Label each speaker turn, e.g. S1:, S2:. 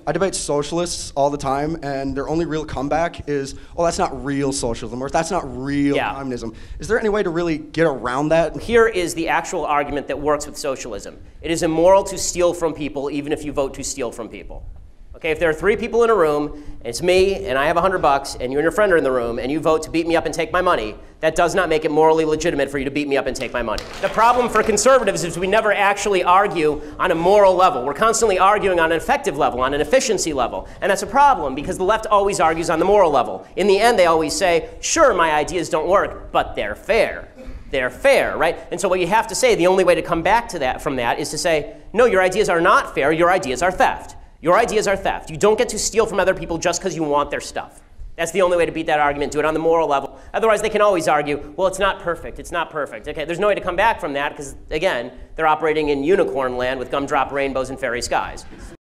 S1: I debate socialists all the time, and their only real comeback is, oh, that's not real socialism, or that's not real communism. Is there any way to really get around that?
S2: Here is the actual argument that works with socialism. It is immoral to steal from people, even if you vote to steal from people. Okay, if there are 3 people in a room, and it's me, and I have $100, and you and your friend are in the room, and you vote to beat me up and take my money, that does not make it morally legitimate for you to beat me up and take my money. The problem for conservatives is we never actually argue on a moral level. We're constantly arguing on an effective level, on an efficiency level. And that's a problem, because the left always argues on the moral level. In the end, they always say, sure, my ideas don't work, but they're fair. They're fair, right? And so what you have to say, the only way to come back to that from that is to say, no, your ideas are not fair, your ideas are theft. Your ideas are theft. You don't get to steal from other people just because you want their stuff. That's the only way to beat that argument. Do it on the moral level. Otherwise, they can always argue, well, it's not perfect. It's not perfect. Okay, there's no way to come back from that because, again, they're operating in unicorn land with gumdrop rainbows and fairy skies.